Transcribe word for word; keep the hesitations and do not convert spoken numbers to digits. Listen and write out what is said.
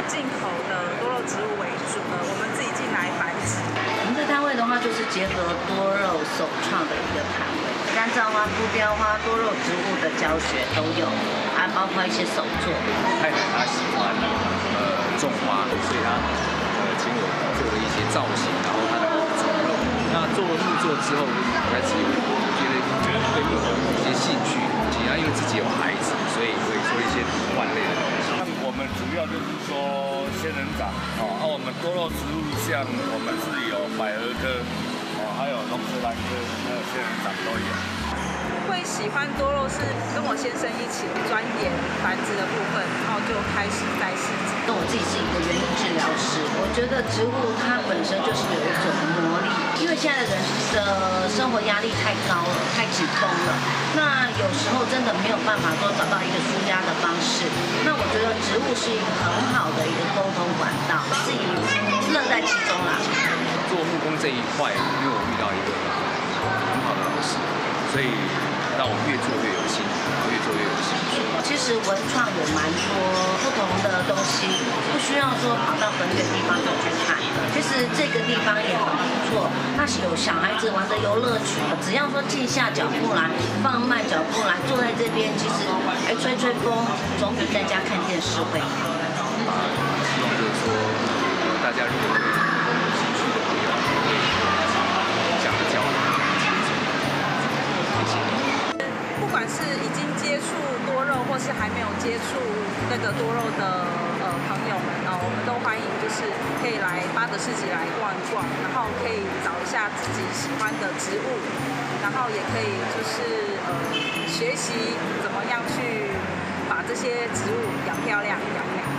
进口的多肉植物为主，呃，我们自己进来繁殖。 我们这摊位的话，就是结合多肉手创的一个摊位，干燥花、布雕花、多肉植物的教学都有，还包括一些手作。 太太她喜欢呃种花，所以她呃请我做了一些造型，然后她能够种肉。那做了入座之后，开始有觉得觉得对有一些兴趣，其他因为自己有孩子，所以会做一些图案类的东西。 我们主要就是说仙人掌哦，啊，我们多肉植物像我们是有百合科哦，还有龙舌兰科，还有仙人掌都有。 会喜欢多肉是跟我先生一起钻研繁殖的部分，然后就开始在市集。 那我自己是一个园艺治疗师，我觉得植物它本身就是有一种魔力，因为现在的人的生活压力太高了，太紧绷了，那有时候真的没有办法说找到一个舒压的方式。那我觉得植物是一个很好的一个沟通管道，自己乐在其中啦。 做木工这一块，因为我遇到一个很好的老师，所以让我越做越有心，越做越有兴趣。 其实文创有蛮多不同的东西，不需要说跑到很远地方就去看。其实这个地方也很不错，那是有小孩子玩的游乐区，只要说静下脚步来，放慢脚步来，坐在这边，其实哎吹吹风，总比在家看电视会好。 啊，希望就是说，大家如果对有兴趣的朋友，可以讲的交流。 不管是已经接触多肉，或是还没有接触那个多肉的呃朋友们哦，我们都欢迎，就是可以来八德市集来逛一逛，然后可以找一下自己喜欢的植物，然后也可以就是呃学习怎么样去把这些植物养漂亮、养美。